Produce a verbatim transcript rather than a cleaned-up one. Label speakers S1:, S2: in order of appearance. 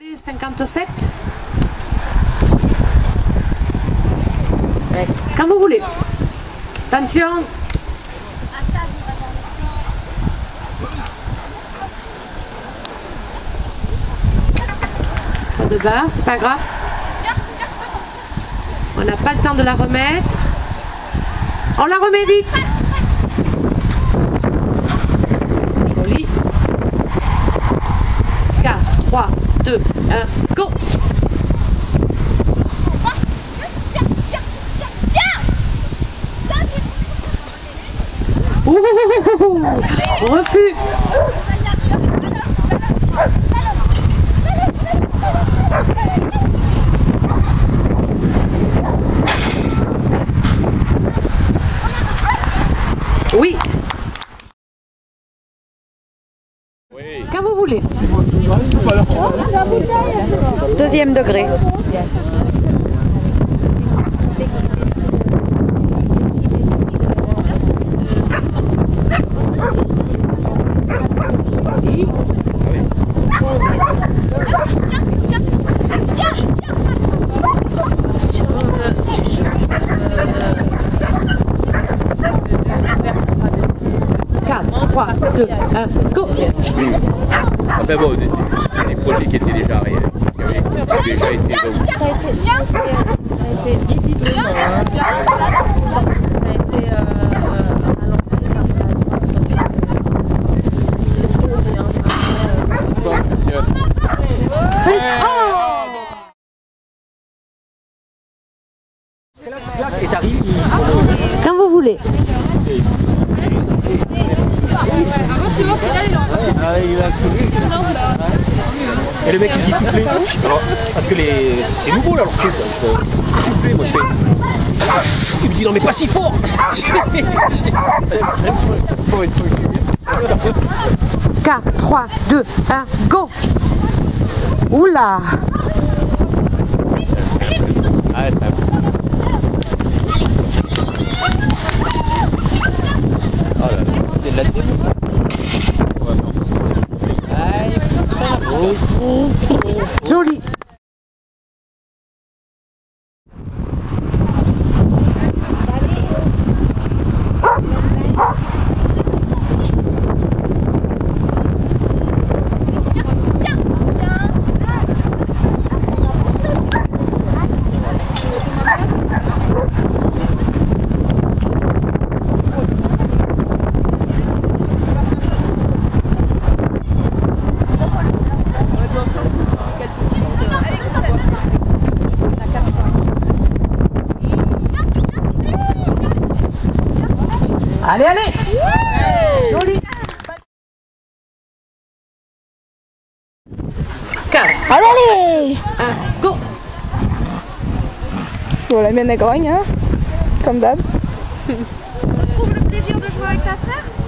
S1: cinquante-sept. Quand vous voulez. Attention. Pas de barre, c'est pas grave. On n'a pas le temps de la remettre. On la remet vite. Joli. quatre, trois, deux, un, go. Ouh, refus. Oui.
S2: Oui.
S1: Quand vous voulez.
S3: Deuxième degré.
S1: quatre, trois, deux, un, go.
S2: Enfin bon, c'est des projets qui étaient déjà réels, qui avaient déjà été donc.
S4: Ça a été, ça a été, ça a été visiblement, ça a été euh, ralenti par
S2: Bon, monsieur.
S5: Et t'arrives,
S1: Quand vous voulez.
S5: et le mec il dit souffler. Alors, parce que les... c'est nouveau là leur truc. Je fais souffler, moi je fais. Il me dit non mais pas si fort.
S1: quatre, trois, deux, un, go. Oula.
S2: Ah, ça... Oh là là, c'est de la démo.
S1: Joli. Allez, allez. Ouais. Joli. quatre.
S6: Allez, allez.
S1: un, go.
S6: Bon, la mienne elle grogne, hein, comme d'hab.
S7: Tu trouves le plaisir de jouer avec ta sœur?